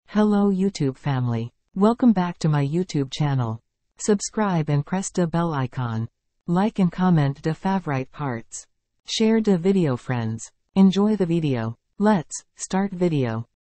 Hello YouTube family. Welcome back to my YouTube channel. Subscribe and press the bell icon. Like and comment the favorite parts. Share the video friends. Enjoy the video. Let's start video.